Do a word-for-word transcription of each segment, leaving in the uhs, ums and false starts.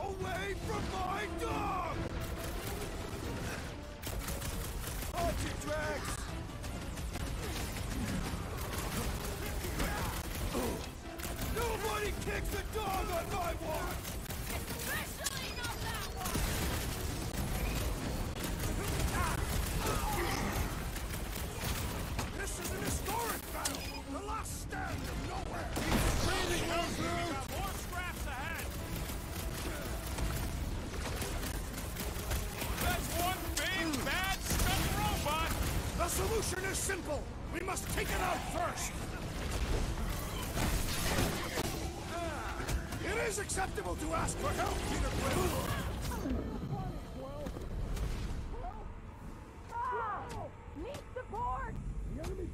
away from my dog! Watch it, Drax! Nobody kicks a dog on my watch! Especially not that one! This is an historic battle! The last stand of nowhere! He's really well through! Got more scraps ahead! That's one big, bad, stuck robot! The solution is simple! We must take it out first! It is acceptable to ask for help, Peter Quill! Need support! The enemy...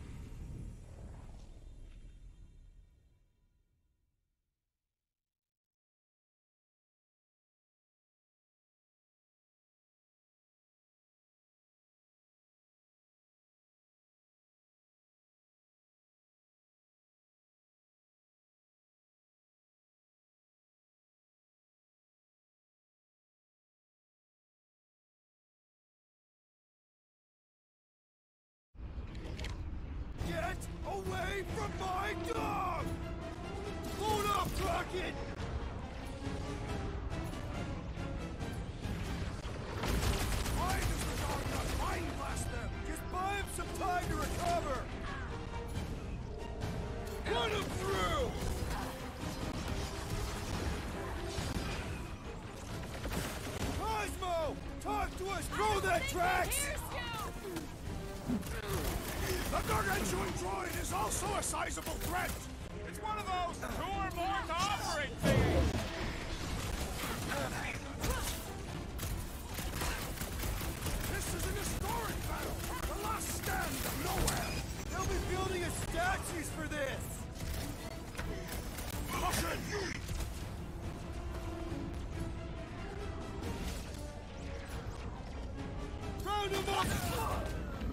Get away from my dog! Load up, Rocket! Why does the dog not mind blast them? Just buy him some time to recover! Run him through! Cosmo! Talk to us! Throw that tracks! Here's you! The gargantuan droid is also a sizable threat! It's one of those two or more to operate things! This is an historic battle! The last stand of nowhere! They'll be building us statues for this! Caution! Round him up!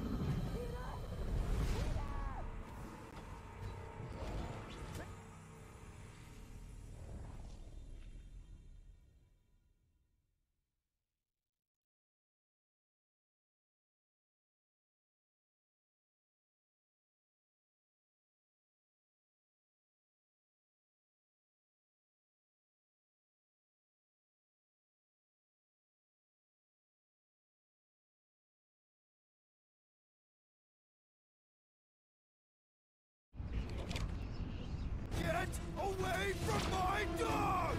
Get away from my dog!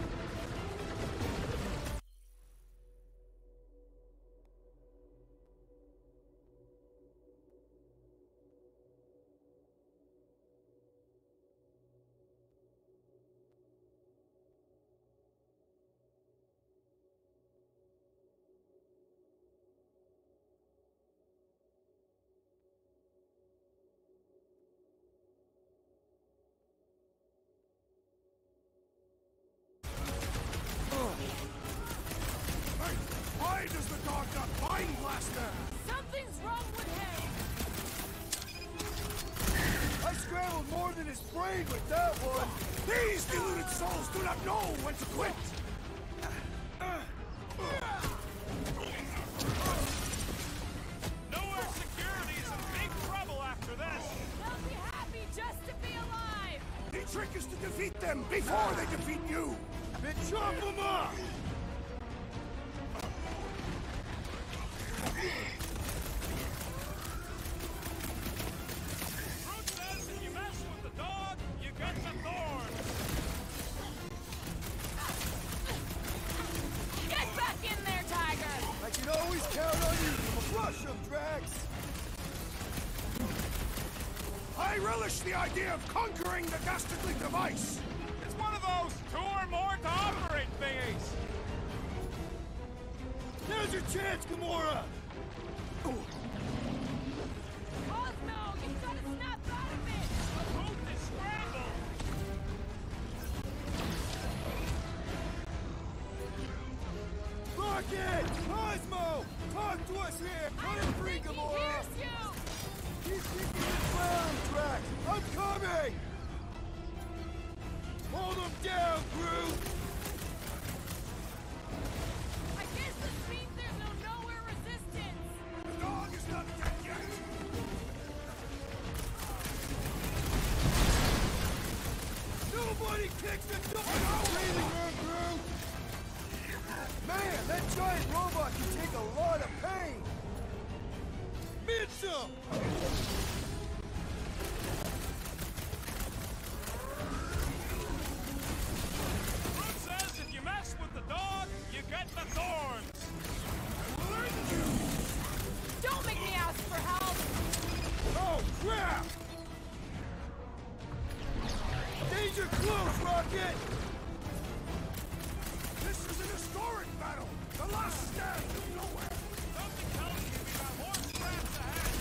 Why does the dog not mind blaster? Something's wrong with him! I scrambled more than his brain with that one! These deluded souls do not know when to quit! Nowhere Security's in big trouble after this! They'll be happy just to be alive! The trick is to defeat them before they defeat you! Then chop them up! Fruit says if you mess with the dog, you get the thorn! Get back in there, Tiger! I can always count on you to crush them, Drax! I relish the idea of conquering the dastardly device! It's one of those two or more to operate thingies! Now's your chance, Gamora! Cosmo, you gotta snap out of it! The boot is scrambled! Rocket! Cosmo! Talk to us here! I Put don't him free, think he Gamora! hears you! He's keeping the ground, Drax! I'm coming! Hold him down, Groot! Somebody kick the door out! Breathing room, Groot! Man, that giant robot can take a lot of pain! Mid some! Groot says if you mess with the dog, you get the thorns. Don't make me ask for help! Oh, crap! Danger close, Rocket! This is an historic battle! The last stand of nowhere! Something tells me we got more scraps ahead.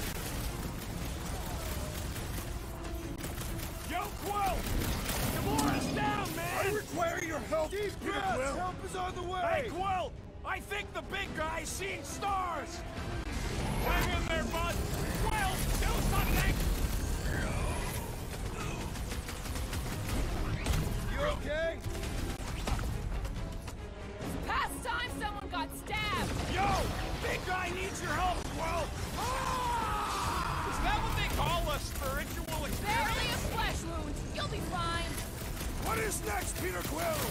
Yo, Quill! Gamora's down, man! I require your help! Deep breaths! Help is on the way! Hey, Quill! I think the big guy's seen stars! Hang in there, bud! Quill, do something! You okay? It's past time someone got stabbed! Yo! Big guy needs your help, Quill! Ah! Is that what they call a spiritual experience? Barely a flesh wound. You'll be fine. What is next, Peter Quill?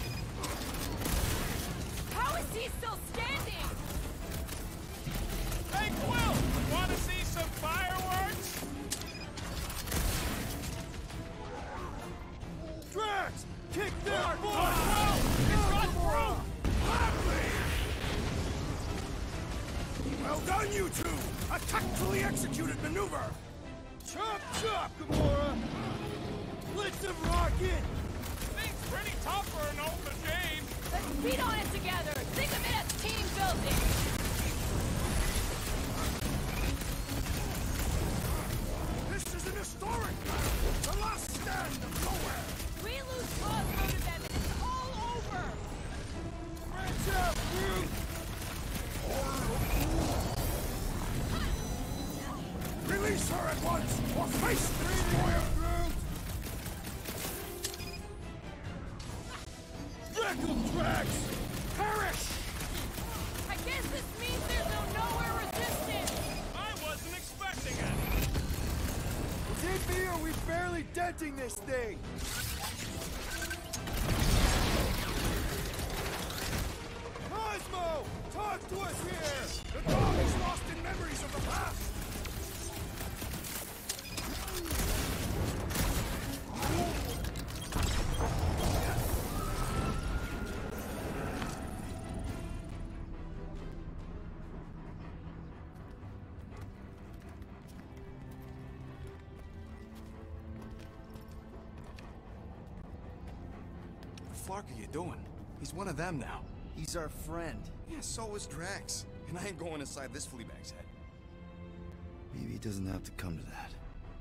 How is he still standing? Hey, Quill! Want to see some fireworks? Drax! Kick their butt! Oh, it's got through! Well done, you two! A tactfully executed maneuver! Chop chop, Gamora! Blitz of Rocket! Thing's pretty tough for an old machine. Let's beat on it together. Think of it as team building. This is an historic battle! The last stand of nowhere! We lose Cosmo to them and it's all over. Branch out, Groot! Release her at once, or face the destroyer, Groot! Wreck 'em, Drax! Perish! I guess this means there's no nowhere resistance. I wasn't expecting it. Is it me or are we barely denting this thing? Cosmo! Talk to us here! The dog is lost in memories of the past! What the fuck are you doing? He's one of them now. He's our friend. Yeah, so is Drax. And I ain't going inside this flea bag's head. Maybe it doesn't have to come to that.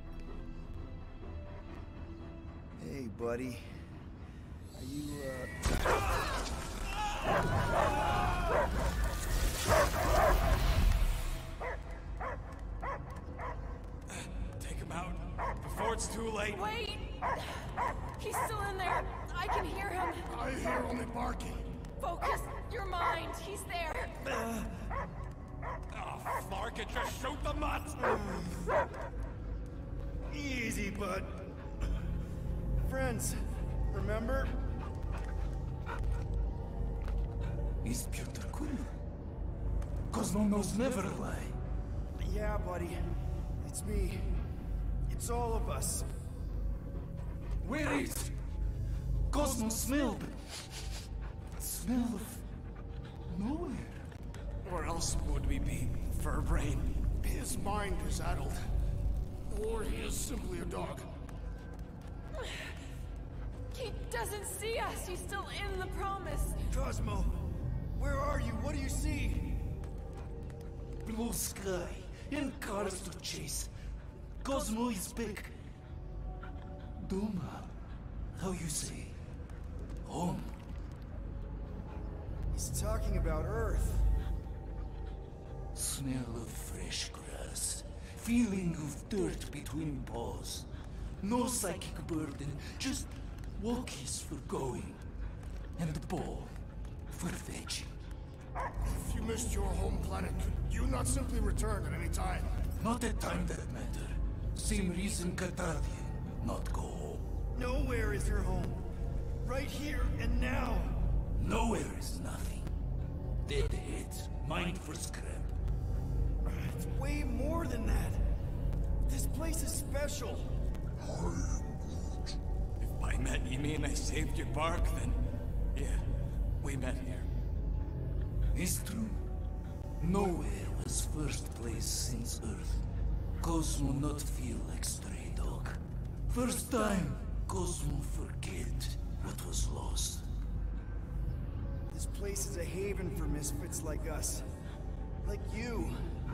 Hey, buddy. Are you, uh... Take him out before it's too late. Wait. He's still in there. I can hear him. I hear only barking. Focus your mind. He's there. Oh, Flark, it just shoot the mutt! Easy, bud. Friends, remember? Is Peter Quill? Cosmo knows never lie. Yeah, buddy. It's me. It's all of us. Where is Cosmo smelled? Smell of nowhere. Where else would we be, Furbrain? His mind is addled. Or he is simply a dog. He doesn't see us. He's still in the promise. Cosmo, where are you? What do you see? Blue sky and cars to chase. Cosmo is back. Doma, how you say? Home. He's talking about Earth. Smell of fresh grass. Feeling of dirt between paws. No psychic burden, just walkies for going. And the ball for fetching. If you missed your home planet, could you not simply return at any time? Not a time that matter. Same reason Katardian not go home. Nowhere is your home. right here and now. Nowhere is nothing. Deadheads, mined for scrap. It's way more than that. This place is special. If by met you mean I saved your bark, then yeah, we met here. It's true. Nowhere was first place since Earth. Cosmo not feel like stray dog. First time, Cosmo forget what was lost. This place is a haven for misfits like us. Like you.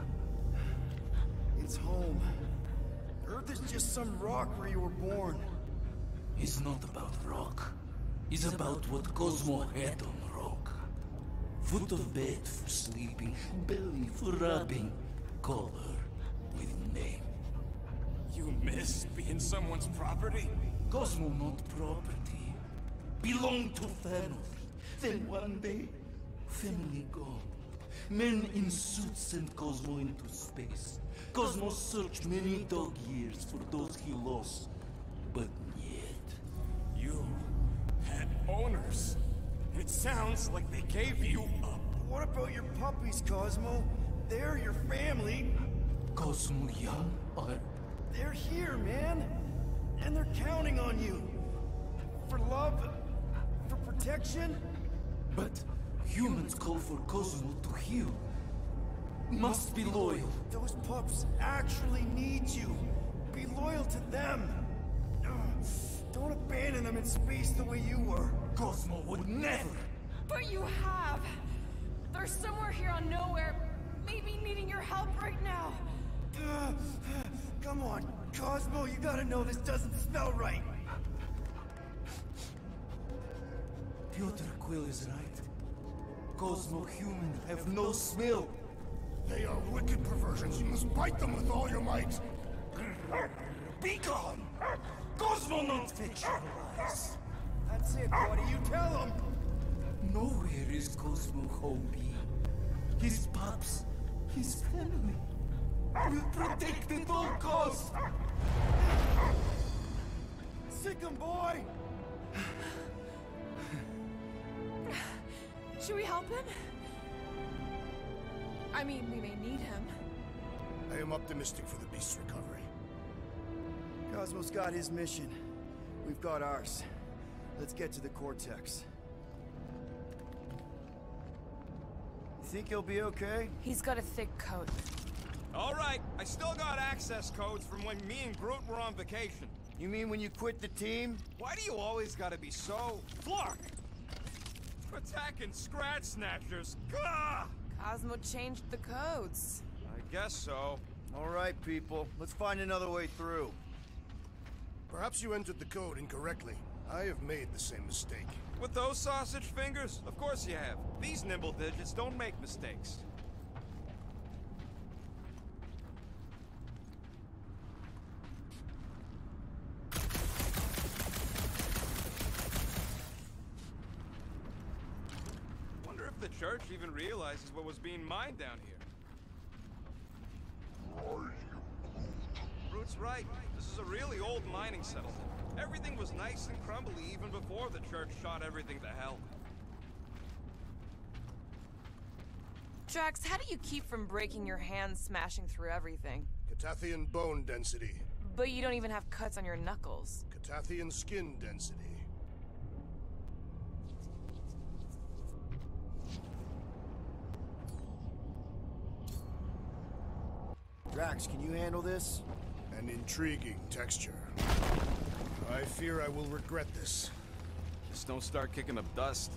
It's home. Earth is just some rock where you were born. It's not about rock. It's about what Cosmo had on rock. Foot of bed for sleeping, belly for rubbing. Call her with name. You miss being someone's property? Cosmo not property. Belong to family. Then one day, family gone. Men in suits sent Cosmo into space. Cosmo searched many dog years for those he lost. But yet... You had owners. It sounds like they gave you up. What about your puppies, Cosmo? They're your family. Cosmo young or... They're here, man. And they're counting on you. For love, for protection. But humans call for Cosmo to heal. Must be loyal. Those pups actually need you. Be loyal to them. Ugh. Don't abandon them in space the way you were. Cosmo would never. But you have. They're somewhere here on Nowhere, maybe needing your help right now. Ugh. Come on, Cosmo, you gotta know this doesn't smell right. Piotr Quill is right. Cosmo human have no smell. They are wicked perversions. You must bite them with all your might. Be gone! Cosmo not fictionalized. That's it, buddy. You tell them. Nowhere is Cosmo home be. His pups, his family. Will protect at all costs. Sick 'em, boy. Should we help him? I mean, we may need him. I am optimistic for the beast's recovery. Cosmo's got his mission. We've got ours. Let's get to the Cortex. You think he'll be okay? He's got a thick coat. All right, I still got access codes from when me and Groot were on vacation. You mean when you quit the team? Why do you always gotta be so... Flark! Attacking Scratch Snatchers! Gah! Cosmo changed the codes. I guess so. All right, people. Let's find another way through. Perhaps you entered the code incorrectly. I have made the same mistake. With those sausage fingers? Of course you have. These nimble digits don't make mistakes. Wonder if the church even realizes what was being mined down here. Groot's right. This is a really old mining settlement. Everything was nice and crumbly even before the church shot everything to hell. Drax, how do you keep from breaking your hands smashing through everything? Catathian bone density. But you don't even have cuts on your knuckles. Catathian skin density. Drax, can you handle this? An intriguing texture. I fear I will regret this. Just don't start kicking up dust.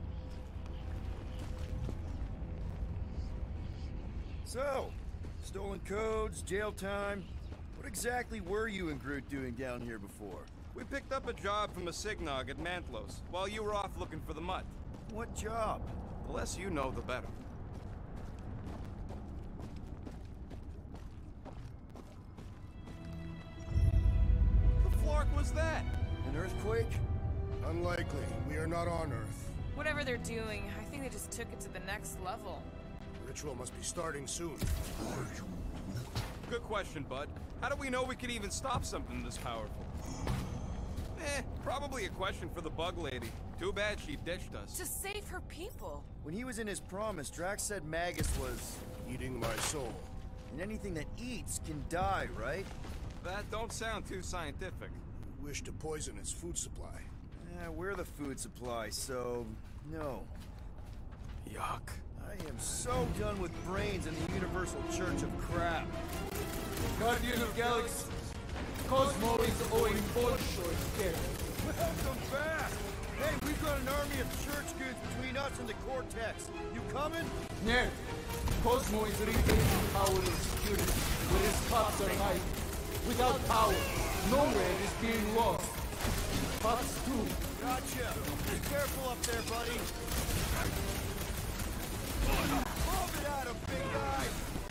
So, stolen codes, jail time. What exactly were you and Groot doing down here before? We picked up a job from a Signog at Mantlos, while you were off looking for the mutt. What job? The less you know, the better. The flark was that? An earthquake? Unlikely. We are not on Earth. Whatever they're doing, I think they just took it to the next level. The ritual must be starting soon. Good question, bud. How do we know we can even stop something this powerful? Eh, Probably a question for the bug lady. Too bad she ditched us. To save her people. When he was in his promise, Drax said Magus was... Eating my soul. And anything that eats can die, right? That don't sound too scientific. We wish to poison its food supply. Yeah, we're the food supply, so... no. Yuck. I am so done with brains and the Universal Church of Crap. Guardian of Galaxies, Cosmo is owing Bolshoi care. Welcome back! Hey, we've got an army of church goods between us and the Cortex. You coming? Ned, Cosmo is regaining power and security, where his cops are hiding. Without power, nowhere is being lost. Cops too. Gotcha. Be careful up there, buddy. Move it at him, big guy!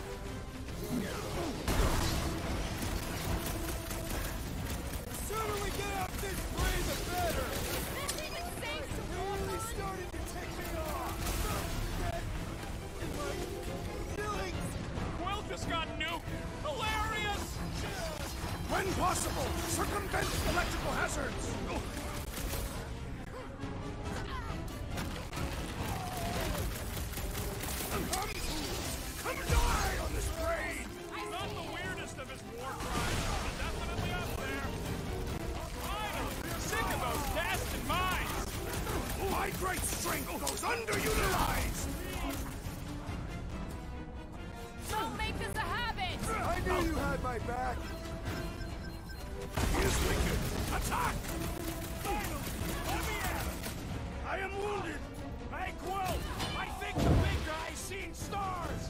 The sooner we get out this way, the better! This even safe to walk Really on. starting to tick me off! In my feelings! Quill just got nuked! Hilarious! When possible, circumvent electrical hazards! Come, come die on this grade! Not the weirdest of his war crimes, but definitely up there. Finally, sick of those gas and mines! My great strength goes underutilized! Don't make this a habit! I knew you had my back! He is wicked! Attack! Finally, let me at him! I am wounded! Hey, Quill! I think the big guy's seen stars!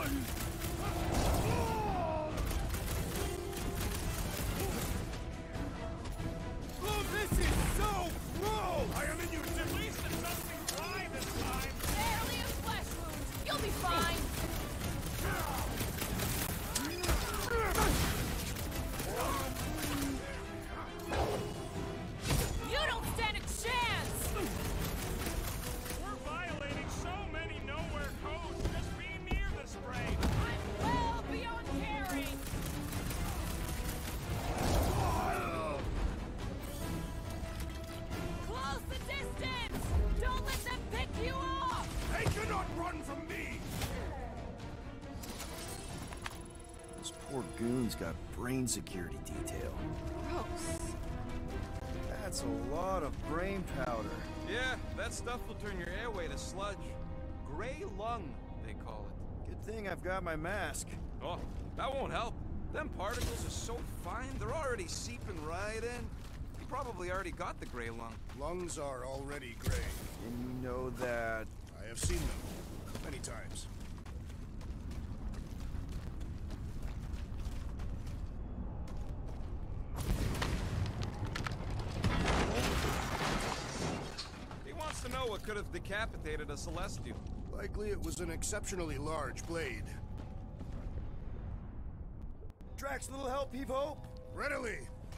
Oh, this is so gross! I am in your At least it's something dry this time! Barely a flesh wound. You'll be fine. You don't stand a chance! We're violating so many nowhere codes just being near this brain! I'm well beyond caring! Close the distance! Don't let them pick you off! They cannot run from me! Those poor goons got brain security detail. Gross. That's a lot of brain powder. Yeah, that stuff will turn your airway to sludge. Gray lung, they call it. Good thing I've got my mask. Oh, that won't help. Them particles are so fine, they're already seeping right in. You probably already got the gray lung. Lungs are already gray. And you know that... I have seen them many times. He wants to know what could have decapitated a Celestial. Likely it was an exceptionally large blade. Drax, little help, heave hope? Readily!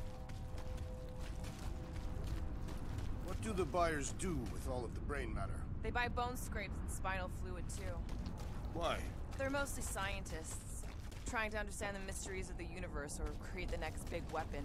What do the buyers do with all of the brain matter? They buy bone scrapes and spinal fluid, too. Why? They're mostly scientists, trying to understand the mysteries of the universe or create the next big weapon.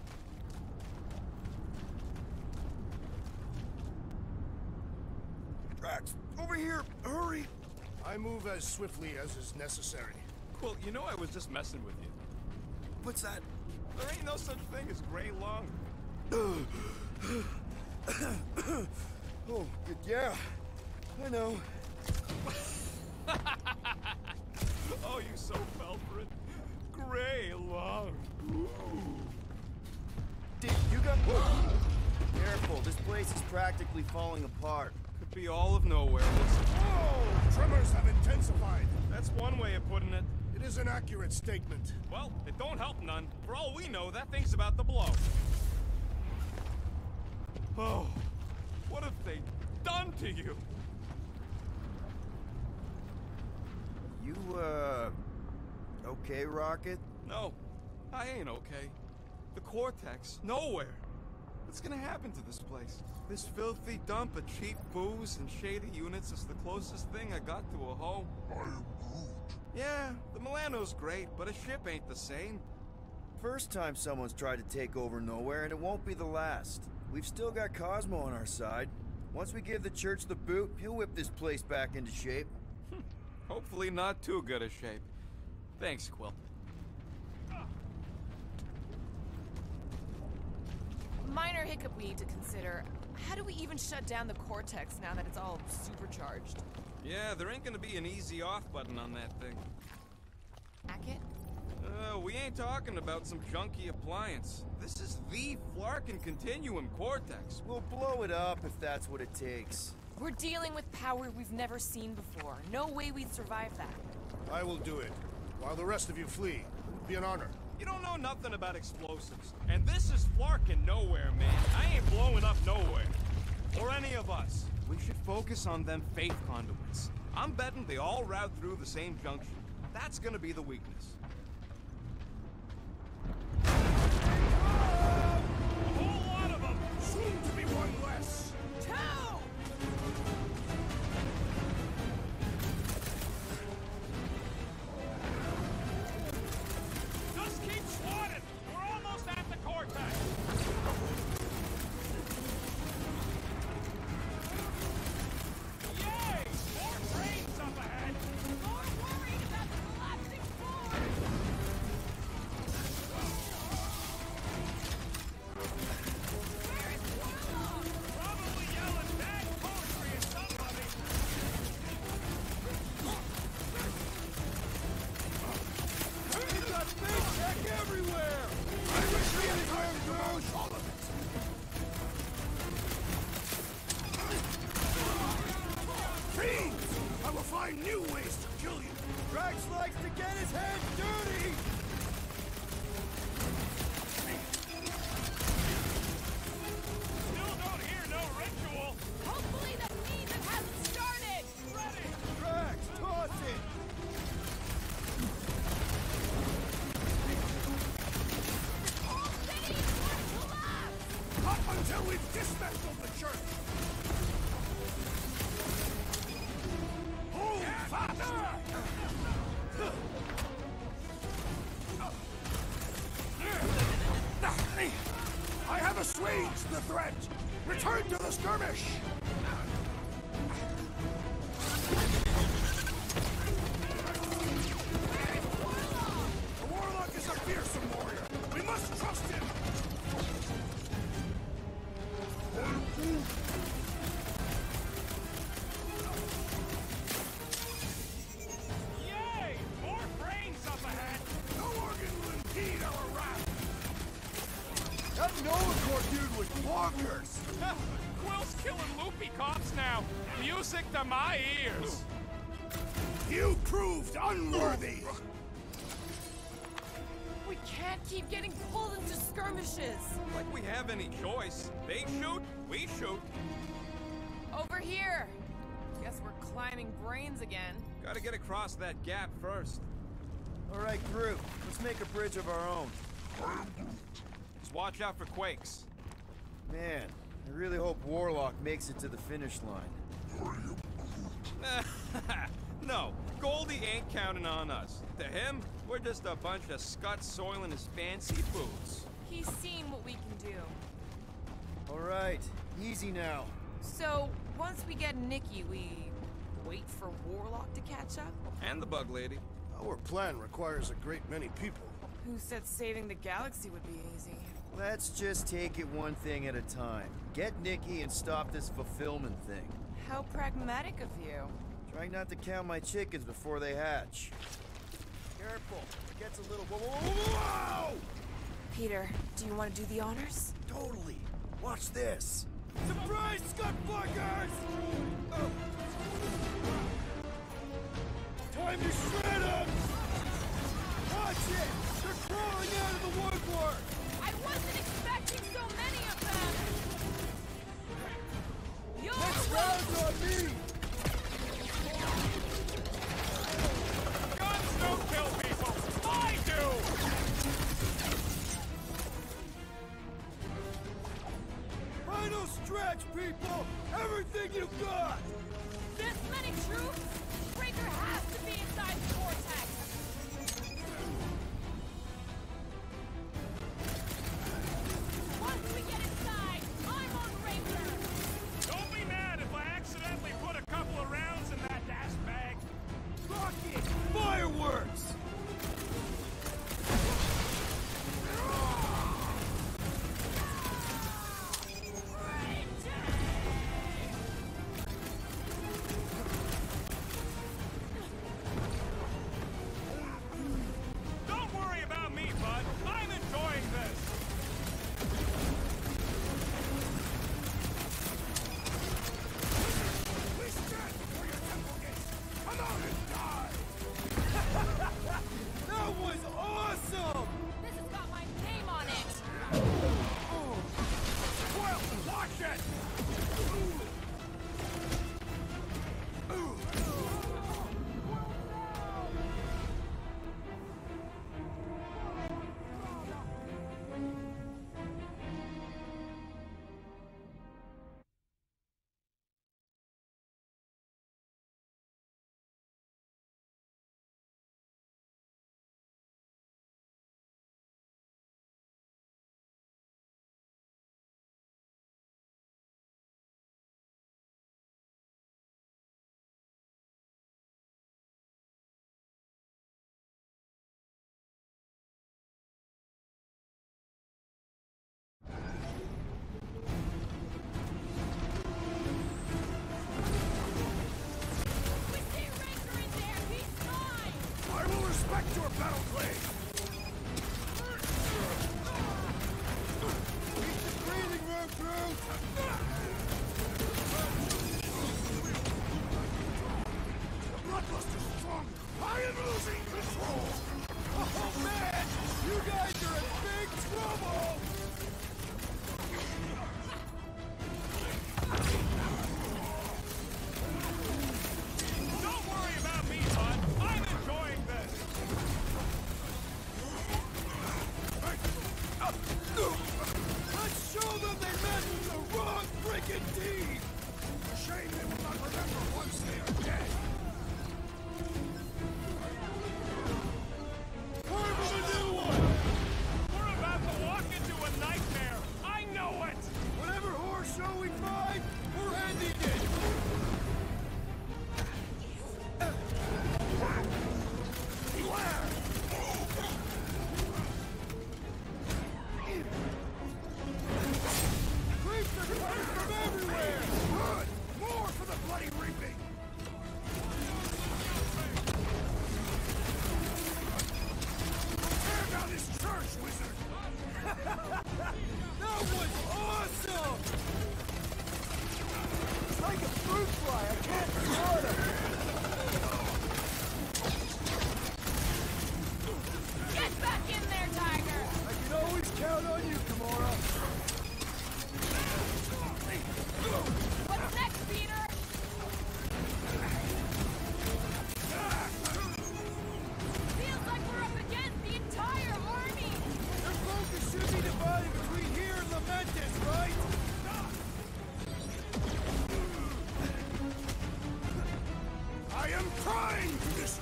Drax, over here! Hurry! I move as swiftly as is necessary. Well, you know I was just messing with you. What's that? There ain't no such thing as gray lung. Oh, good, yeah. I know. Oh, you so fell for it. Gray lung. Dude, you got... Careful, this place is practically falling apart. Could be all of nowhere, listen. Oh! Tremors have intensified! That's one way of putting it. It is an accurate statement. Well, it don't help none. For all we know, that thing's about to blow. Oh, what have they done to you? You, uh... okay, Rocket? No, I ain't okay. The Cortex, nowhere. What's gonna happen to this place? This filthy dump of cheap booze and shady units is the closest thing I got to a home. I am Groot. Yeah, the Milano's great, but a ship ain't the same. First time someone's tried to take over nowhere, and it won't be the last. we've still got Cosmo on our side. Once we give the church the boot, he'll whip this place back into shape. Hopefully not too good a shape. Thanks, Quill. Minor hiccup we need to consider. How do we even shut down the Cortex now that it's all supercharged? Yeah, there ain't gonna be an easy off button on that thing. Hack it? Uh, we ain't talking about some junky appliance. This is the Flarkin Continuum Cortex. We'll blow it up if that's what it takes. We're dealing with power we've never seen before. No way we'd survive that. I will do it, while the rest of you flee. It would be an honor. You don't know nothing about explosives. And this is Flarkin nowhere, man. I ain't blowing up nowhere. Or any of us. We should focus on them faith conduits. I'm betting they all route through the same junction. That's gonna be the weakness. A whole lot of them. Soon to be one less. Two! Just keep swatting. We're almost at the Cortex. Yay! More trains up ahead. More worried about the collapsing floor! Where is Warlock? Probably yelling bad poetry at somebody. We got big tech everywhere! I wish we had time to demolish all of it! Fiends! I will find new ways to kill you. Drax likes to get his hands dirty! Still don't hear no ritual. Hopefully that means it hasn't started! Ready. Drax, toss it! Whole city is going to collapse! Not until we've dismantled the church. Hold fast! I have assuaged the threat. Return to the skirmish. The Warlock is a fearsome warrior. We must trust him. Yay! More brains up ahead. No organ will impede our wrath. That Noah Corps dude was bonkers! Quill's killing loopy cops now. Music to my ears. You proved unworthy. We can't keep getting pulled into skirmishes! Like we have any choice. They shoot, we shoot. Over here! Guess we're climbing brains again. Gotta get across that gap first. Alright, crew, let's make a bridge of our own. Just watch out for quakes. Man, I really hope Warlock makes it to the finish line. No, Goldie ain't counting on us. To him, we're just a bunch of scuts soiling his fancy boots. He's seen what we can do. Alright, easy now. So, once we get Nikki, we wait for Warlock to catch up? And the bug lady. Our plan requires a great many people. Who said saving the galaxy would be easy? Let's just take it one thing at a time. Get Nikki and stop this fulfillment thing. How pragmatic of you. Trying not to count my chickens before they hatch. Careful, it gets a little... Whoa, whoa, whoa, whoa! Peter, do you want to do the honors? Totally. Watch this. Surprise, scut fuckers! Oh. Time to shred them! Watch it! They're crawling out of the woodwork! I wasn't expecting so many of them! You're Next round's on me! Guns don't kill people. I do. Final stretch, people! Everything you got! this many troops? Breaker has to be inside the vortex! Once we get inside, I'm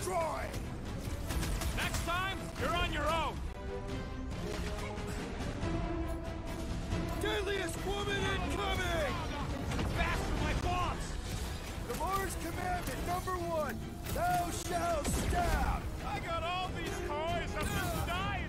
destroy! Next time, you're on your own. Deadliest woman incoming! Faster, my boss! Gamora's commandment number one, thou shalt stab! I got all these toys, I'm just dying!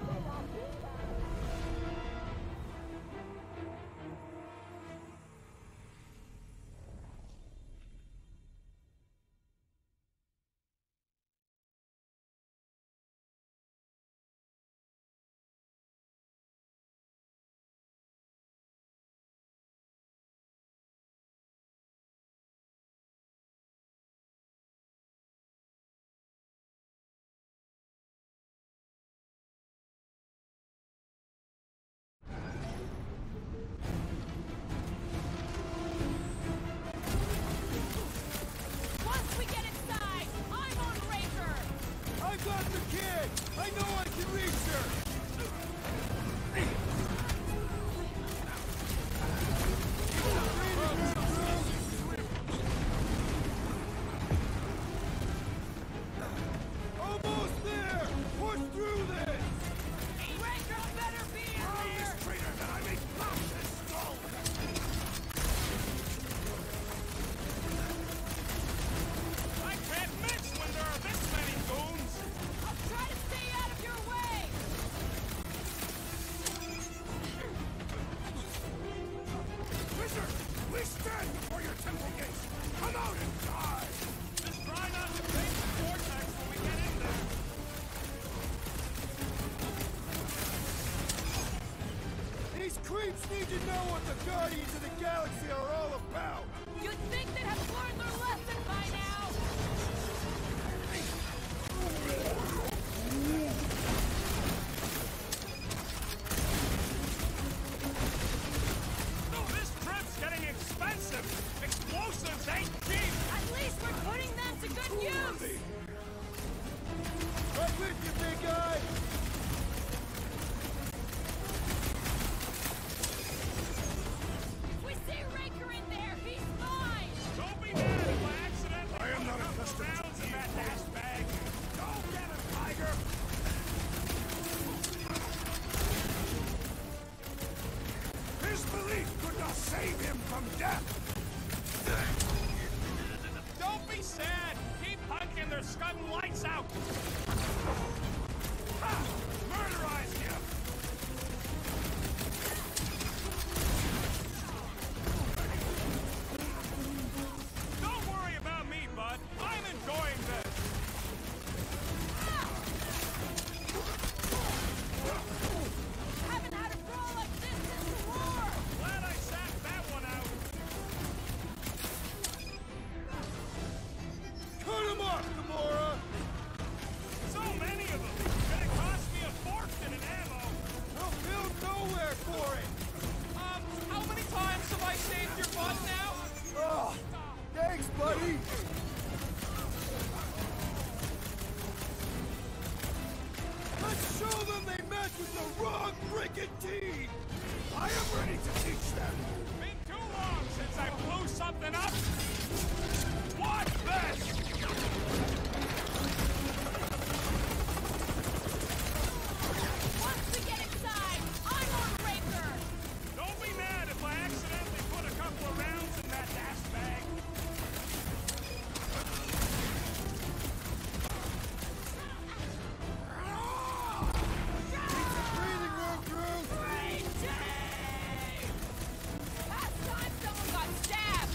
Once we get inside, I'm on Raker! I got the kid! I know I can reach her! Almost there! Push through this! Raker better be in here! Traitor that I may crush his skull! I can't mix when there are this many goons! I'll try to stay out of your way! Wizard! We stand before your temple gates! Come out and die! Just try not to break the vortex when we get in there! These creeps need to know what the Guardians of the Galaxy are all about! You'd think they'd have learned their lesson by now! No, this trip's getting expensive! Explosives ain't cheap! At least we're putting them to good use! Right with you, big guy! If we see Raker in there, he's mine! Don't be mad if I accidentally I am not put a couple accustomed to rounds in that dash bag! Go get him, Tiger! His belief could not save him from death! Don't be sad! Keep punking, they're scudding lights out! Ha! Murderized you! Don't worry about me, bud. I'm enjoying this. Haven't had a brawl like this since the war! Glad I sat that one out. Cut him off, Gamora! So many of them. Gonna cost me a fortune in ammo. They'll build nowhere for it! Um, how many times have I saved your butt now? Oh, thanks, buddy! Let's show them they match with the wrong brigantine! I am ready to teach them! Been too long since I blew something up. Watch this! Once we get inside, I'm on Raker! Don't be mad if I accidentally put a couple of rounds in that dash bag. Breathing room, Drew! Last time someone got stabbed!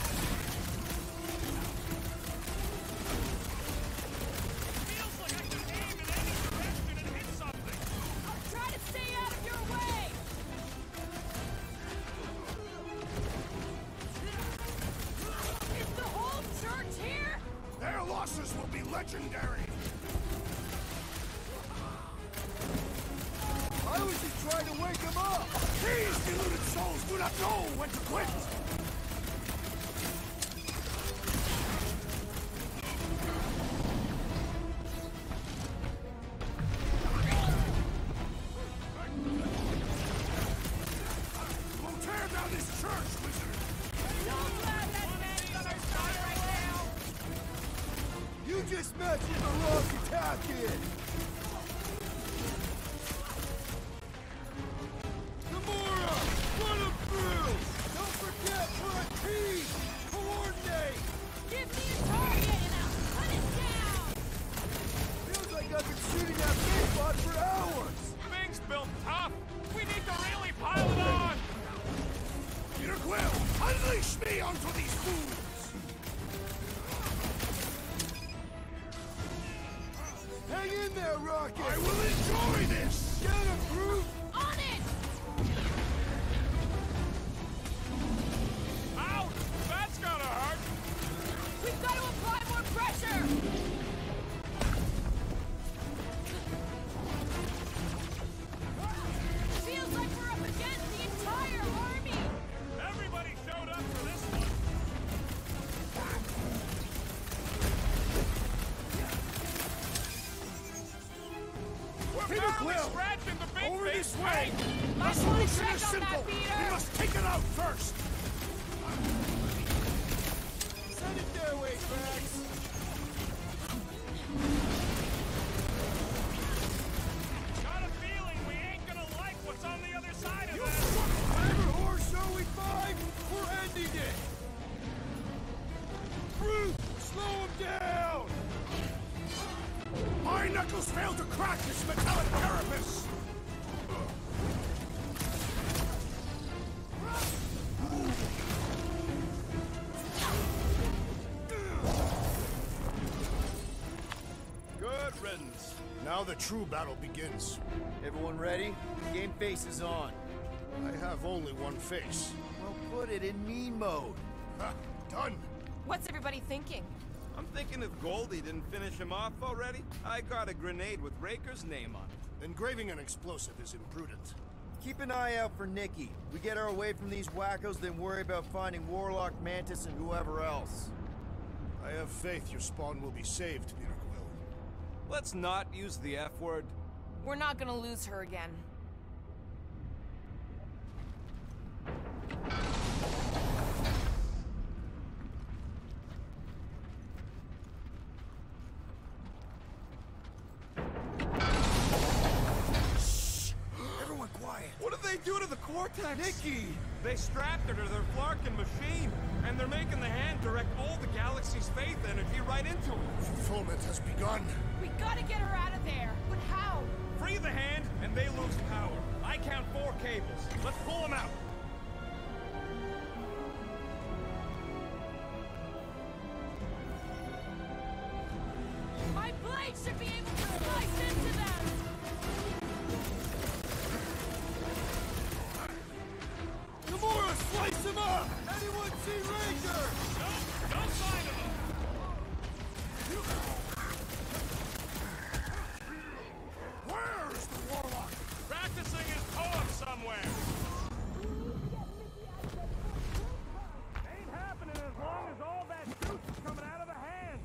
Feels like I can aim in any direction and hit something. I'll try to stay out of your way! Is the whole church here? Their losses will be legendary! I was just trying to wake him up! These deluded souls do not know when to quit! We'll tear down this church, wizard! Don't let that man on our side right now! You just match with the rock attack in! Gamora! Run him through! Don't forget, we're a team! Coordinate! Give me a target and I'll cut it down! Feels like I've been shooting at Maybot for hours! Thing's built tough. We need to really pile it on. Peter Quill, unleash me onto these fools! Hang in there, Rocket! I will enjoy this! Get him, Groot! On it! Ouch! That's gotta hurt. We've got to apply more pressure! Feels like we're up against the entire army! Everybody showed up for this one. We're Peter barely Quill, scratching the big over thing. this way! Might The want to solution check is on simple! that, Peter! We must take it out first! Send it their way, Drax! Got a feeling we ain't gonna like what's on the other side of You this. Whatever horse show we find, we're ending it! Groot, slow him down! My knuckles failed to crack this metallic carapace! Good riddance. Now the true battle begins. Everyone ready? Game face is on. I have only one face. Well, put it in mean mode. Ha! Done! What's everybody thinking? I'm thinking if Goldie didn't finish him off already, I got a grenade with Raker's name on it. Engraving an explosive is imprudent. Keep an eye out for Nikki. We get her away from these wackos, then worry about finding Warlock, Mantis, and whoever else. I have faith your spawn will be saved, Peter Quill. Let's not use the F word. We're not gonna lose her again. Everyone quiet! What did they do to the Cortex? Nikki! They strapped her to their Flarkin machine, and they're making the hand direct all the galaxy's faith energy right into it. Fulfillment has begun. We gotta get her out of there! But how? Free the hand, and they lose power. I count four cables. Let's pull them out. My blade should be able to slice into them! Gamora, slice him up! Anyone see Ranger? No, no sign of them. Where's the Warlock? Practicing his poem somewhere. Ain't happening as long as all that juice is coming out of the hand.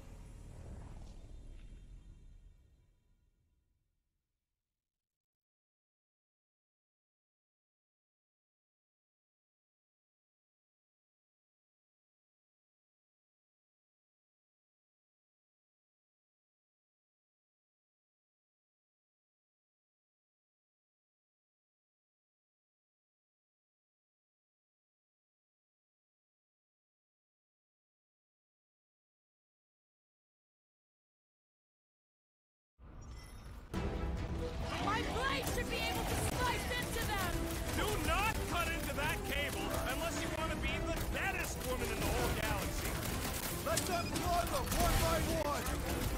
My blade should be able to slice into them! Do not cut into that cable unless you want to be the deadest woman in the whole galaxy. Let them plug them one by one!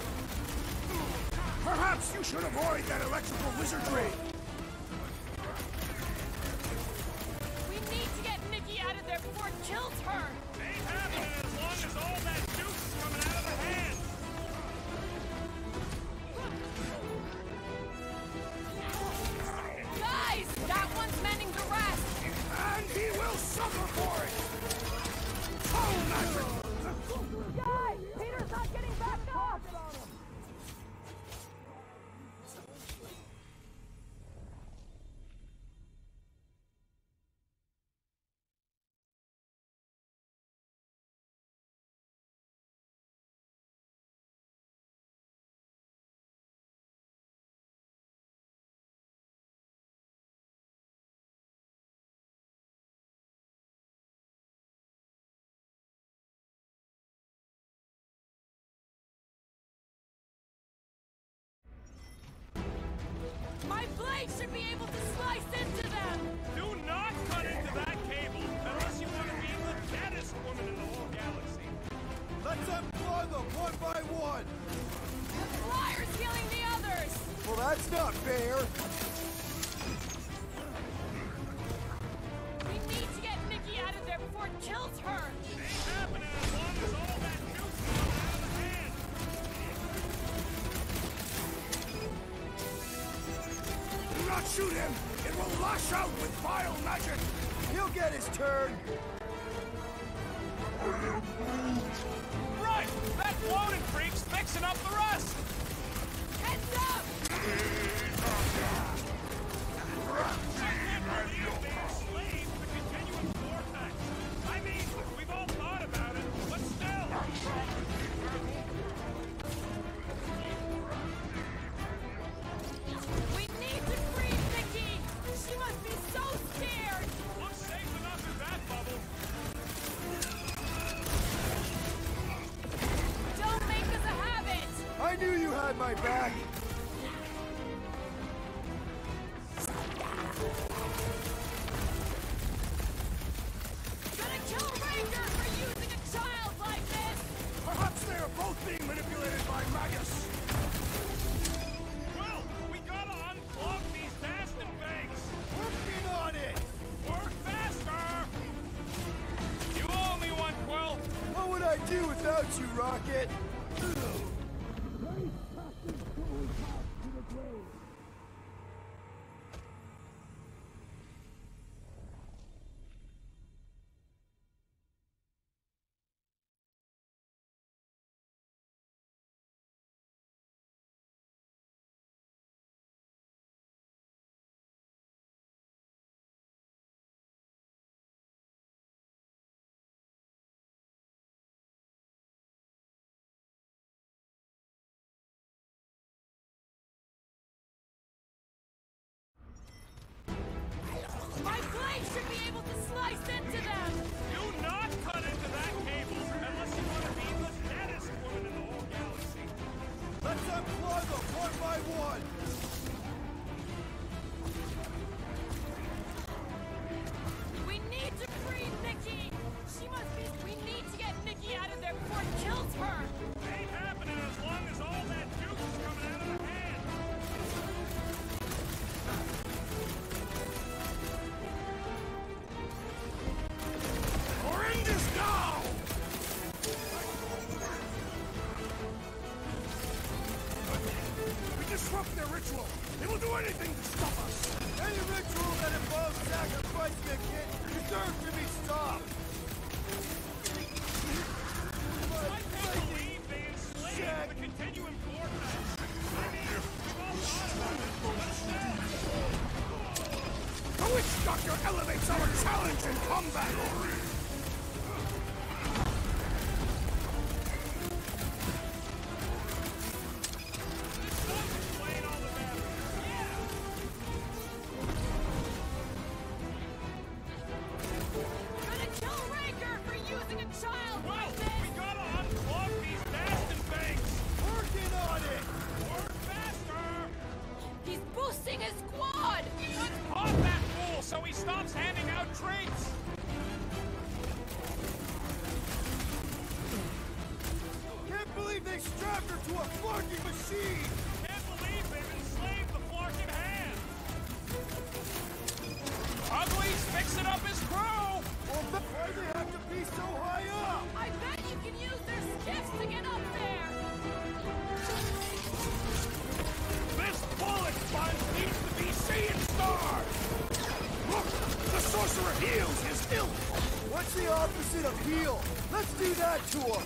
Perhaps you should avoid that electrical wizardry! We need to get Nikki out of there before it kills her! Ain't happening as long as all that juice is coming out of the hand. Guys! That one's mending the rest! And he will suffer for it! Foul magic! Guys! Peter's not getting back up! blade should be able to slice into them! Do not cut into that cable unless you want to be the deadest woman in the whole galaxy. Let's unplug them one by one! The flyer's healing the others! Well, that's not fair! We need to get Nikki out of there before it kills her! Ain't happening as long as all that juice is coming out of the hand. Do not shoot him! It will lash out with vile magic! He'll get his turn! Right! That floating freak's fixing up the rust! Heads up! I can't believe they enslaved the continuum vortex. I mean, we've all thought about it, but still. We need to free Nikki! She must be so scared! Looks safe enough in that bubble. Don't make this a habit! I knew you had my back! Gonna kill Ranger for using a child like this! Perhaps they are both being manipulated by Magus! Well, we gotta unplug these Bastion banks. Working on it! Work faster! You owe me one, Quill. What would I do without you, Rocket? My blade should be able to slice into them! Do not cut into that cable unless you want to be the deadest woman in the whole galaxy. Let's unplug them one by one! We need to free Nikki! She must be... We need to get Nikki out of there before it kills her! Ain't happening as long as all that juice is coming out of the hand. Horrendous now! We disrupt their ritual! They will do anything to stop us! Any ritual that involves sacrifice, Kid, deserves to be stopped! I can't believe they enslaved the continuum vortex. I mean, we've all thought about it, but still. The Witch Doctor elevates our challenge in combat! This does explain all the better. Yeah. Gonna kill Ranger for using a child Well, like this! we gotta unplug these Bastion banks. Working on it! Work faster. He's boosting his squad! Let's pop that fool so he stops handing out treats. Can't believe they strapped her to a flarking machine! Can't believe they've enslaved the flarking hand. Ugly's fixing up his crew. Well, th- why they have to be so high up? I bet you can use their skiffs to get up there! This bullet sponge needs to be seeing stars! Look! The sorcerer heals his ilk! What's the opposite of heal? Let's do that to him!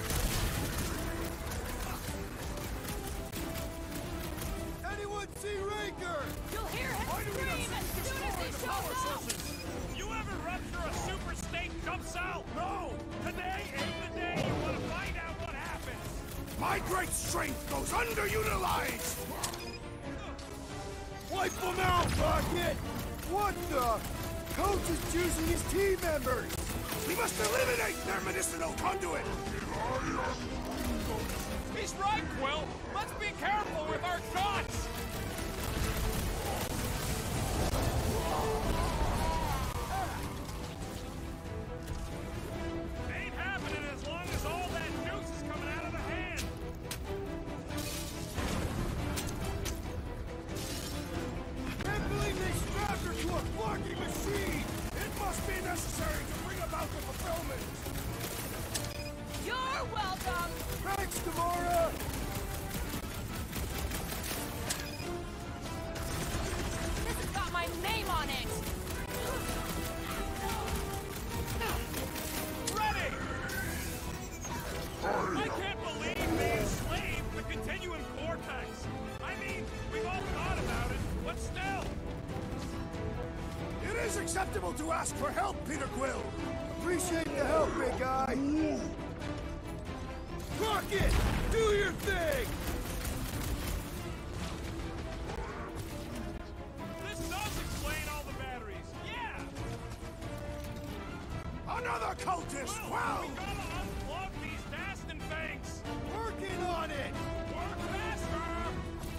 Anyone see Raker? You'll hear him scream as soon as he shows up! You ever rupture a super state jump cell? No. Today ain't the day you want to find out what happens. My great strength goes underutilized! Wipe them out, Rocket! What the? Coach is choosing his team members! We must eliminate their medicinal conduit! He's right, Quill. Let's be careful with our shots. Ain't happening as long as all that juice is coming out of the hand. Can't believe they strapped her to a flocking machine! It must be necessary to bring about the fulfillment! You're welcome! Thanks, Gamora! This has got my name on it! Ready! I can't believe they enslaved the Continuum Cortex. I mean, we've all thought about it, but still. It is acceptable to ask for help, Peter Quill! Appreciate the help, big guy! Rocket! Do your thing! This does explain all the batteries. Yeah! Another cultist! Well, Wow! we gotta unplug these Dastan things. Working on it! Work faster!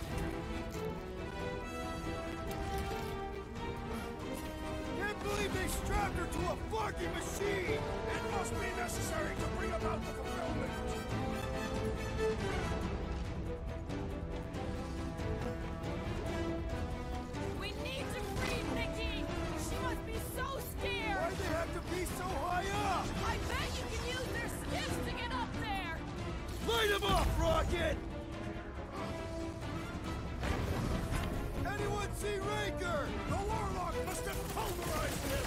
Can't believe they strapped her to a flocking machine! It must be necessary to bring about the fulfillment! We need to free Nikki! She must be so scared! Why'd they have to be so high up? I bet you can use their skiffs to get up there! Light him up, Rocket! Anyone see Raker? The Warlock must have pulverized him!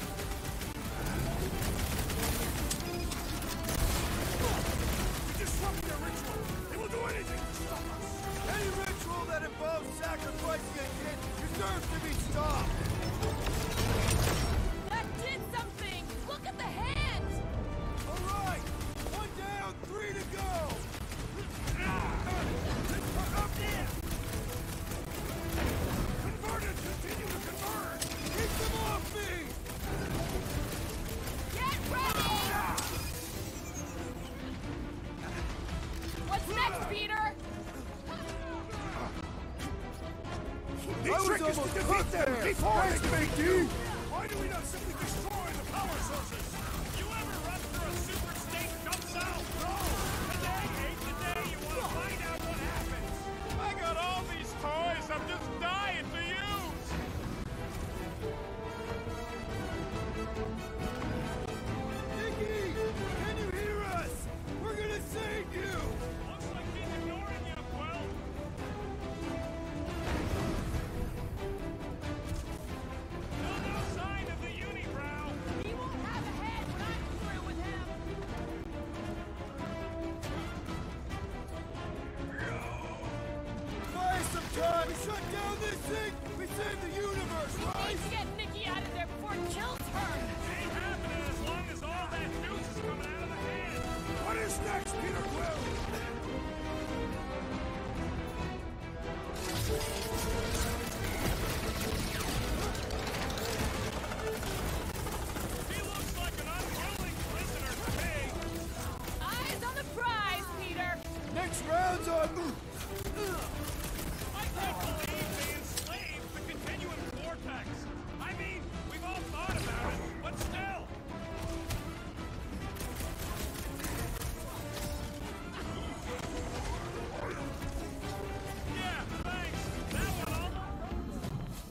We disrupt their ritual! They will do anything to stop us! Any ritual that involves sacrificing a kid deserves to be stopped! That did something! Look at the hand! Alright! One down, three to go! Up there! Converted! Continue to convert! Keep them off me! Get ready! What's next, Peter? The trick is to defeat them before they defeat! Why do we not simply destroy the power sources? You ever run through a super state jump cell? No! Today ain't the day you want to find out what happens! I got all these toys I'm just dying to use! Nikki! Can you hear us? We're gonna save you! Looks like he's ignoring you, Quill. Still no sign of the unibrow. He won't have a head when I'm through with him! Buy us some time! We shut down this thing! We saved the universe, right? Need to get Nikki out of there before it kills her! Ain't happening as long as all that juice is coming out of the hand. What is next, Peter Quill? He looks like an unwilling prisoner to me. Eyes on the prize, Peter! Next round's on... I can't believe they enslaved the Continuum Cortex. I mean, we've all thought about it, but still. Yeah, thanks. That one almost...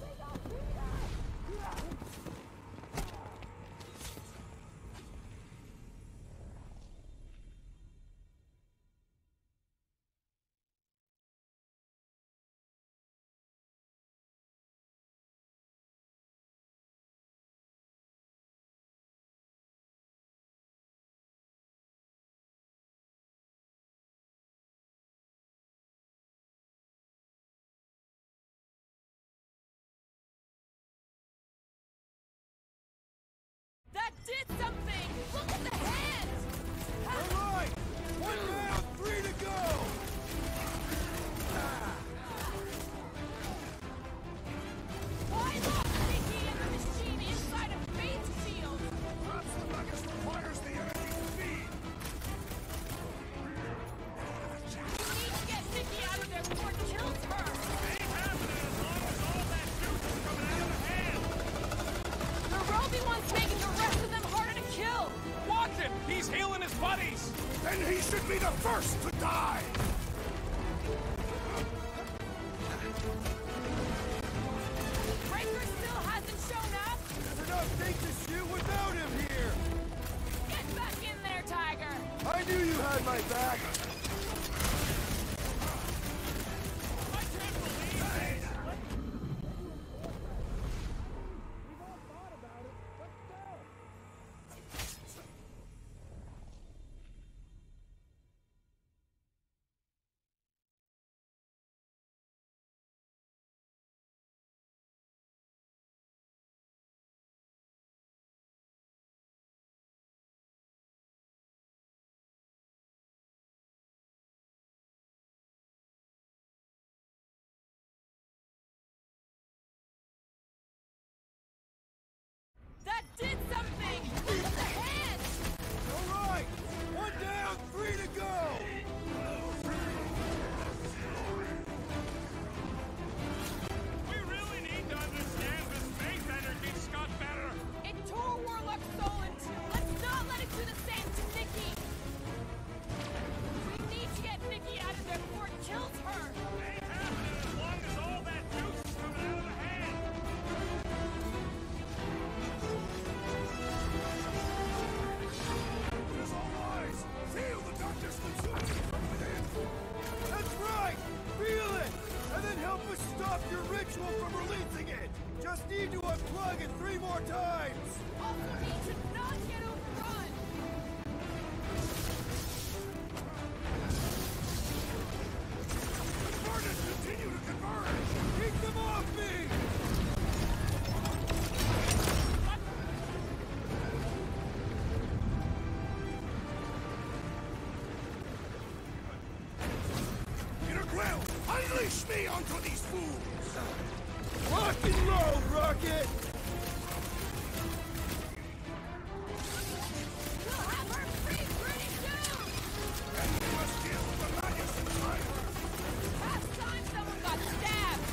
That did something! Look at the hand! Alright! One down, three to go! Why lock Nikki and the machine inside a base shield? Perhaps the Magus requires the enemy to feed! You need to get Nikki out of there before it kills her! Ain't happening as long as all that juice is coming out of the hand. He's healing his buddies! Then he should be the first to die! Breaker still hasn't shown up! There's enough things to shoot without him here! Get back in there, Tiger! I knew you had my back! That did something! It's a hit! All right! One down, three to go! We really need to understand this faith energy, Scott, better! It tore Warlock's soul in two. Let's not let it do the same to Nikki! We need to get Nikki out of there before it kills her! Ain't happening as long as all that juice is coming out of the hand! It is all lies! Feel the darkness consuming from within! That's right! Feel it! And then help us stop your ritual from releasing it! Just need to unplug it three more times! Also need to not get overrun! Converters continue to converge! Keep them off me! Peter Quill, unleash me onto these fools! Rock and roll, Rocket! We'll have her free pretty soon! And we must deal with the madness inside her! Last time someone got stabbed!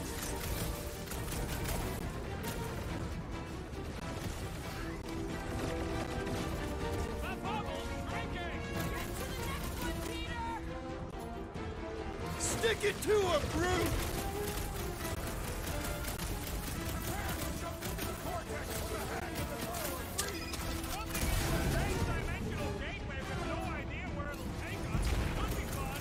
The bubble's drinking! Get to the next one, Peter! Stick it to her, brute! Prepare to jump into the vortex for the hand of the power of freeze! Something in the strange dimensional gateway with no idea where it'll take us. Could be fun.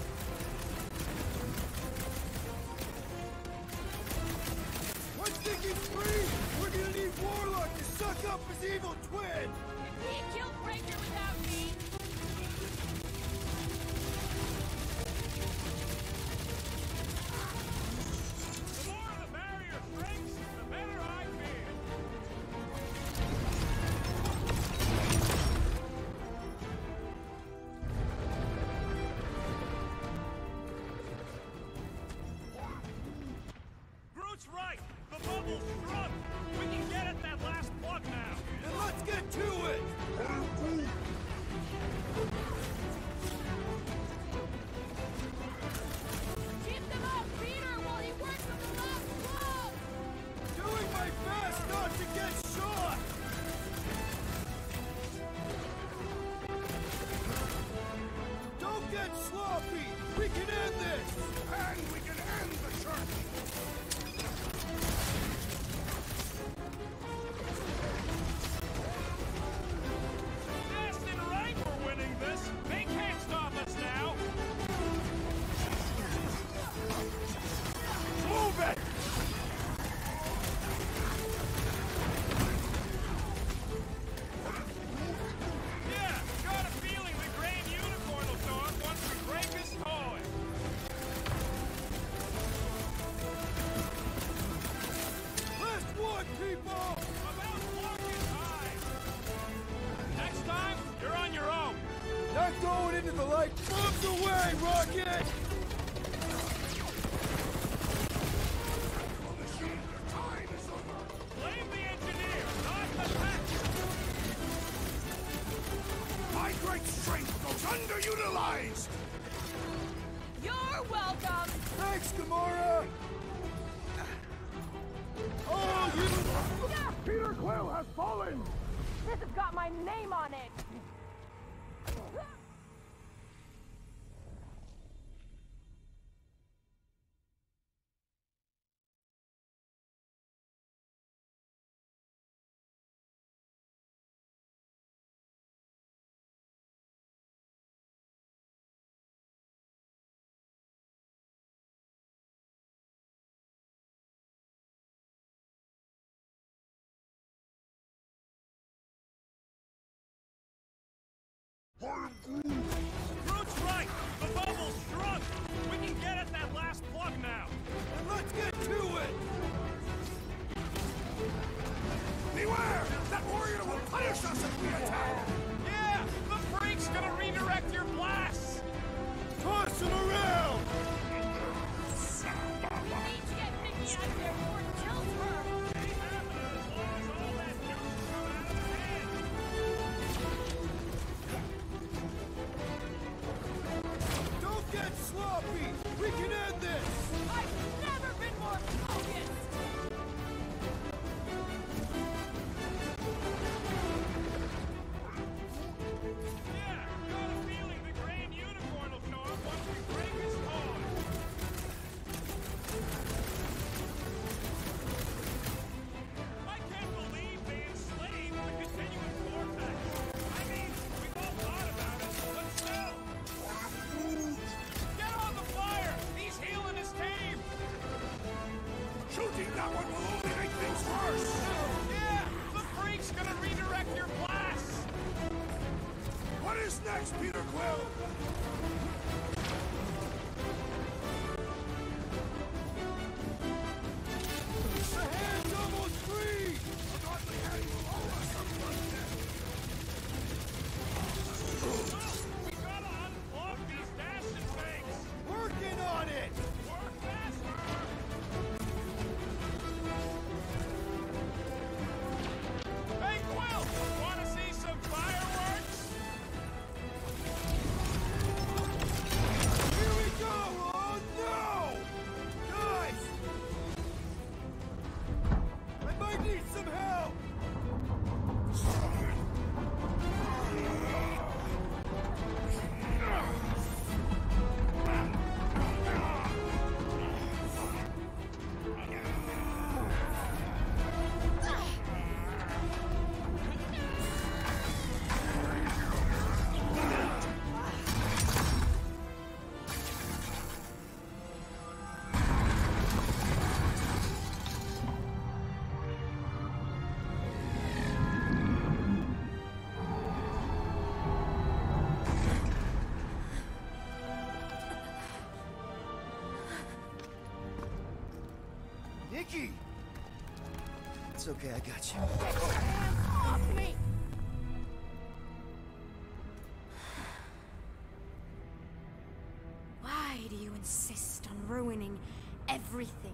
Once Nikki's free, we're gonna need Warlock to suck up his evil twin! He killed Breaker without me! The more the barrier shrinks, the better I feel. Groot's right. The bubble's shrunk. We can get at that last plug now. Then let's get to it! Keep them off Peter while he works on the last plug! Doing my best not to get shot! Don't get sloppy! We can end this! And we can end the church! Fast and right, we're winning this. They can't stop us now. Move it! Yeah, got a feeling the Grand Unicorn will show up once we break this toy. Last one, people! About walking high. Next time, you're on your own. Not going into the light! Bombs away, Rocket! Well, machine, your time is over! Blame the engineer, not the tech. My great strength goes underutilized! You're welcome! Thanks, Gamora! Oh, you... Peter Quill has fallen! This has got my name on it! us if we attack! Yeah! The freak's gonna redirect your blasts! Toss him around! We need to get Nikki out of there before it kills her! Ain't happening as long as all that juice coming out of the hand! Don't get sloppy! We can end this! I've never been more focused! Yeah, got a feeling the Grand Unicorn will show up once we break his cause. I can't believe they enslaved the continuous vortex. I mean, we've all thought about it, but still. Get on the fire! He's healing his team! Shooting that one will only make things worse! Yeah! The freak's gonna redirect your blasts! What is next, Peter Quill? The hand's almost free! The godly hand will owe us a bloodshed! We gotta unplug these dashing things! Working on it! Work faster! Hey, Quill! Wanna see some fireworks? Here we go! Oh no! Guys! I might need some help! Nikki! It's okay, I got you. Off me! Why do you insist on ruining everything?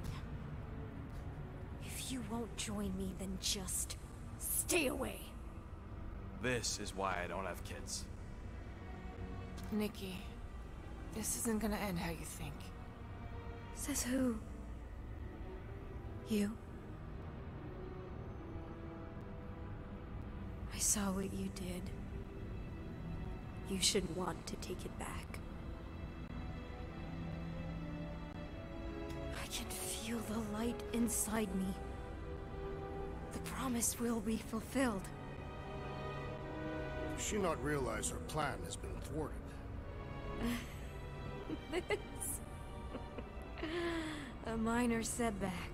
If you won't join me, then just stay away. This is why I don't have kids. Nikki, this isn't gonna end how you think. Says who? You? I saw what you did. You should want to take it back. I can feel the light inside me. The promise will be fulfilled. Does she not realize her plan has been thwarted? This... a minor setback.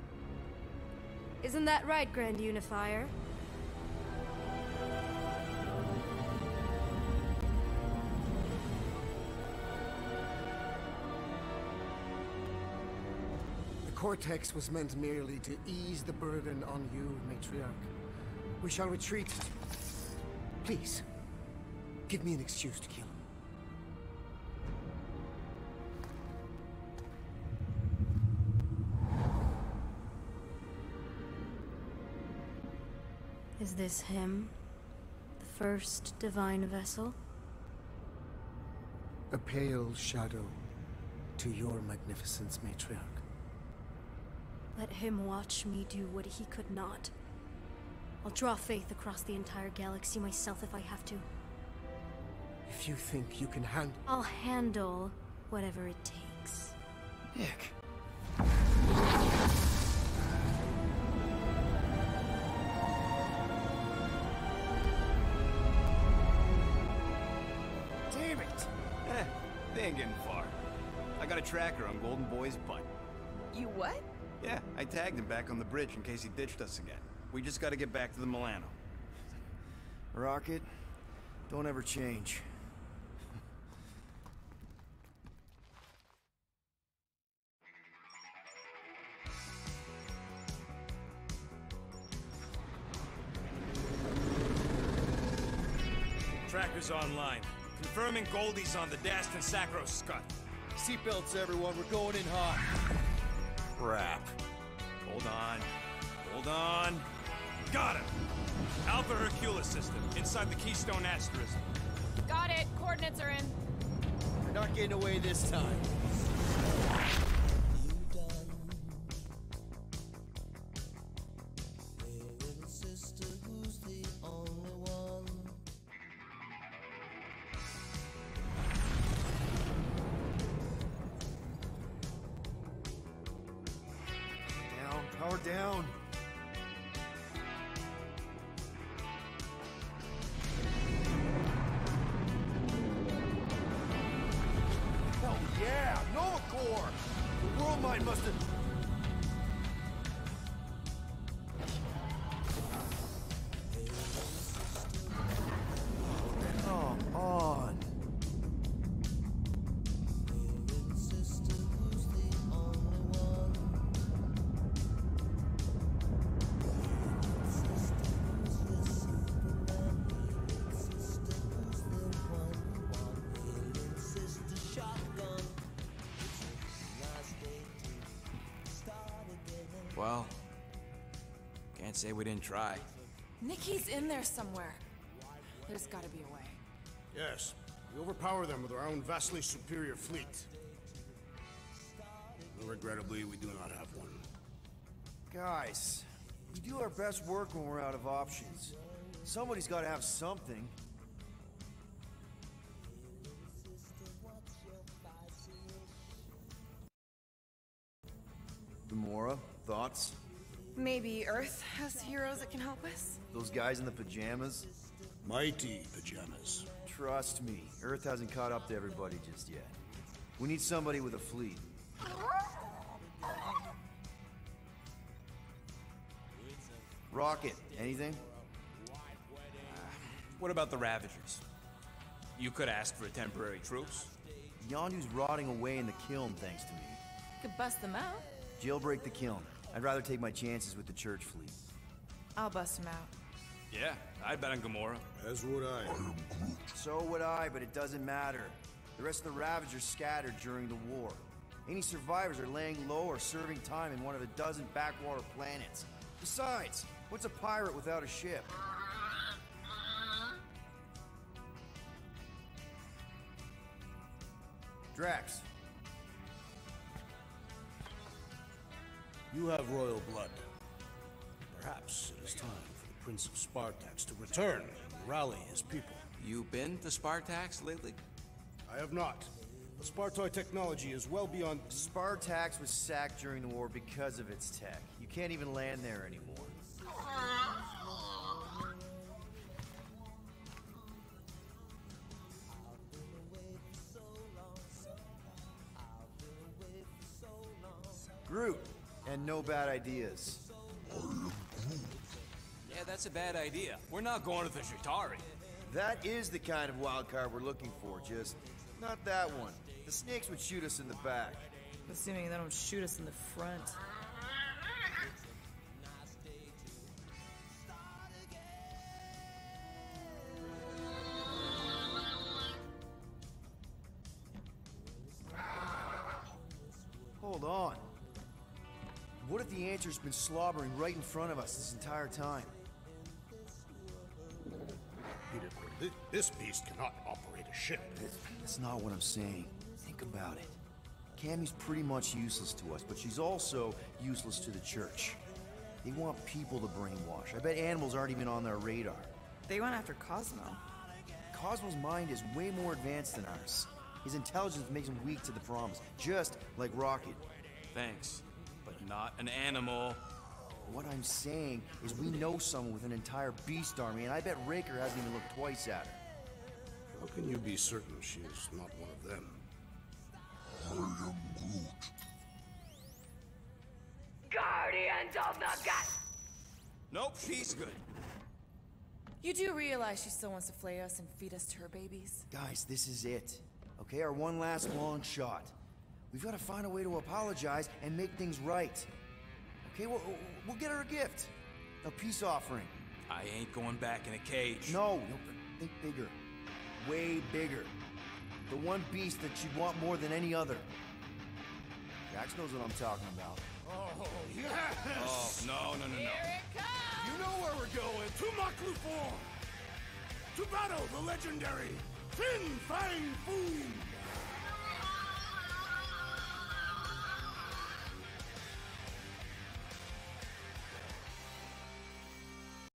Isn't that right, Grand Unifier? The Cortex was meant merely to ease the burden on you, Matriarch. We shall retreat. Please, give me an excuse to kill him. Is this him? The first divine vessel? A pale shadow to your magnificence, Matriarch. Let him watch me do what he could not. I'll draw faith across the entire galaxy myself if I have to. If you think you can handle... I'll handle whatever it takes. Nick. Damn it! Eh, they ain't getting far. I got a tracker on Golden Boy's butt. You what? Yeah, I tagged him back on the bridge in case he ditched us again. We just gotta get back to the Milano. Rocket, don't ever change. is online. Confirming Goldie's on the Dast and Sacro Scut. Seatbelts, everyone. We're going in hot. Crap. Hold on. Hold on. Got him! Alpha Hercules system, inside the Keystone Asterism. Got it. Coordinates are in. You're not getting away this time. Down, power down. Oh yeah, Nova Corps! The world mind must have... Come on. Well, can't say we didn't try. Nikki's in there somewhere. There's gotta be a way. Yes, we overpower them with our own vastly superior fleet. Regrettably, we do not have one. Guys, we do our best work when we're out of options. Somebody's got to have something. Gamora, thoughts? Maybe Earth has heroes that can help us? Those guys in the pajamas? Mighty pajamas. Trust me, Earth hasn't caught up to everybody just yet. We need somebody with a fleet. Rocket, anything? What about the Ravagers? You could ask for temporary truce. Yondu's rotting away in the kiln, thanks to me. Could bust them out. Jailbreak the kiln. I'd rather take my chances with the church fleet. I'll bust them out. Yeah, I'd bet on Gamora. As would I. So would I, but it doesn't matter. The rest of the Ravagers scattered during the war. Any survivors are laying low or serving time in one of a dozen backwater planets. Besides, what's a pirate without a ship? Drax. You have royal blood. Perhaps it is time for the Prince of Spartax to return and rally his people. You been to Spartax lately? I have not. The Spartoi technology is well beyond... Spartax was sacked during the war because of its tech. You can't even land there anymore. Groot, and no bad ideas. Yeah, that's a bad idea. We're not going to the Chitauri. That is the kind of wild card we're looking for, just not that one. The snakes would shoot us in the back. Assuming they don't shoot us in the front. Hold on. What if the Answer's been slobbering right in front of us this entire time? Peter, thi- this beast cannot operate a ship. That's not what I'm saying. Think about it. Cammy's pretty much useless to us, but she's also useless to the church. They want people to brainwash. I bet animals aren't even on their radar. They went after Cosmo. Cosmo's mind is way more advanced than ours. His intelligence makes him weak to the promise, just like Rocket. Thanks, but not an animal. What I'm saying is we know someone with an entire beast army, and I bet Raker hasn't even looked twice at her. How can you be certain she is not one of them? I am Groot. Guardians of the Gut! Nope, she's good. You do realize she still wants to flay us and feed us to her babies? Guys, this is it. Okay, our one last long shot. We've got to find a way to apologize and make things right. Okay, we'll, we'll get her a gift. A peace offering. I ain't going back in a cage. No, no, think bigger. way bigger. The one beast that you want more than any other. Jax knows what I'm talking about. Oh, yes! Oh, no, no, no, no. Here it comes! You know where we're going. To Maklufor! To battle the legendary Fin Fang Foom!